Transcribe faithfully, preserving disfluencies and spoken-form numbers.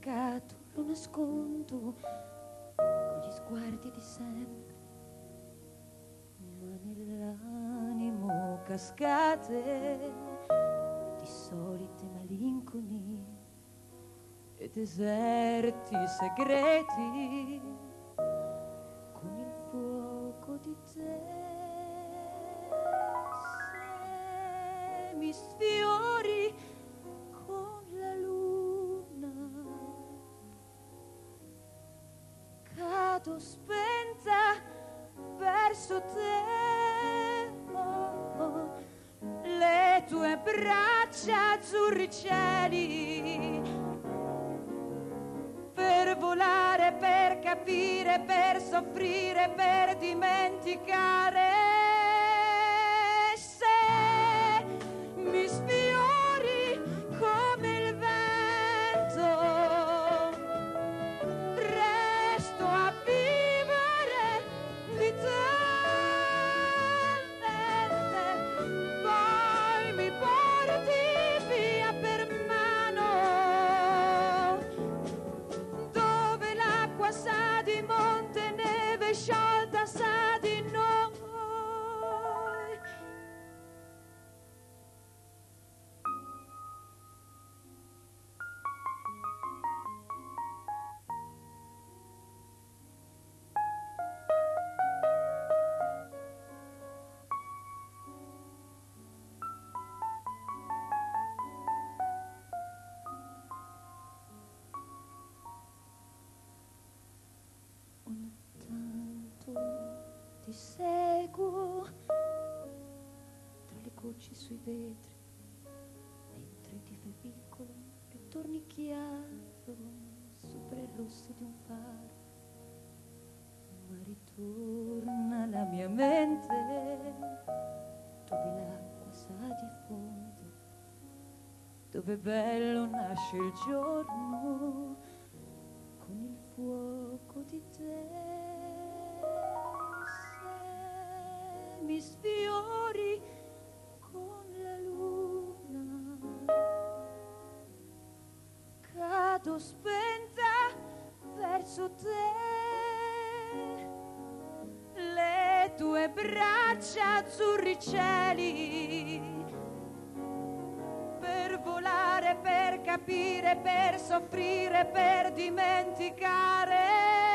peccato lo nascondo con gli sguardi di sempre, ma nell'animo cascate di solite malinconie e deserti segreti con il fuoco di te. Se mi sfiori con la luna, cado spenta verso te. Oh, oh, le tue braccia azzurri cieli, per volare, per capire, per soffrire, per dimenticare. Se mi sfiori come il vento, resto a vivere di te. Poi mi porti via per mano, dove l'acqua sa di monte, neve sciolta sa di noi. Ogni tanto ti seguo tra le gocce sui vetri, mentre ti fai piccolo e torni chiaro sopra il rosso di un faro. Ma ritorna la mia mente dove l'acqua sa di fondo, dove bello nasce il giorno con il fuoco di te. Se mi sfiori con la luna, cado spenta verso te. Le tue braccia azzurri cieli, per volare, per capire, per soffrire, per dimenticare.